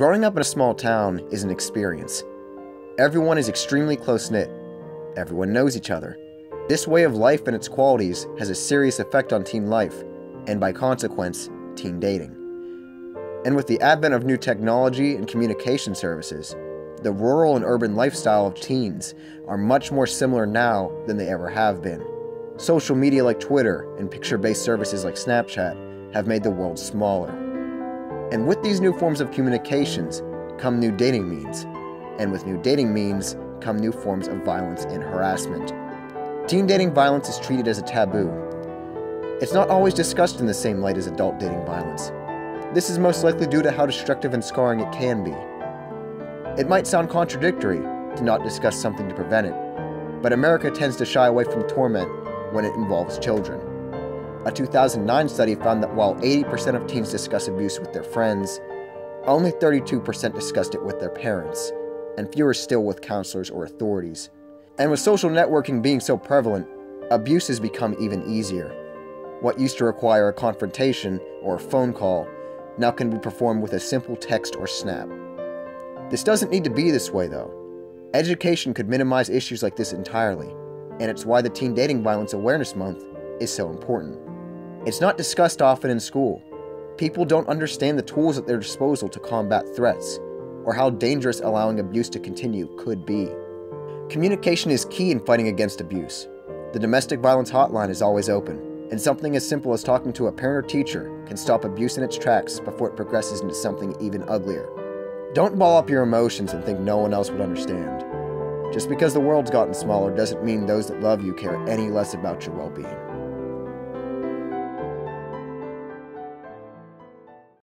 Growing up in a small town is an experience. Everyone is extremely close-knit. Everyone knows each other. This way of life and its qualities has a serious effect on teen life, and by consequence, teen dating. And with the advent of new technology and communication services, the rural and urban lifestyle of teens are much more similar now than they ever have been. Social media like Twitter and picture-based services like Snapchat have made the world smaller. And with these new forms of communications come new dating means. And with new dating means come new forms of violence and harassment. Teen dating violence is treated as a taboo. It's not always discussed in the same light as adult dating violence. This is most likely due to how destructive and scarring it can be. It might sound contradictory to not discuss something to prevent it, but America tends to shy away from torment when it involves children. A 2009 study found that while 80% of teens discuss abuse with their friends, only 32% discussed it with their parents, and fewer still with counselors or authorities. And with social networking being so prevalent, abuse has become even easier. What used to require a confrontation or a phone call now can be performed with a simple text or snap. This doesn't need to be this way though. Education could minimize issues like this entirely, and it's why the Teen Dating Violence Awareness Month is so important. It's not discussed often in school. People don't understand the tools at their disposal to combat threats, or how dangerous allowing abuse to continue could be. Communication is key in fighting against abuse. The domestic violence hotline is always open, and something as simple as talking to a parent or teacher can stop abuse in its tracks before it progresses into something even uglier. Don't ball up your emotions and think no one else would understand. Just because the world's gotten smaller doesn't mean those that love you care any less about your well-being.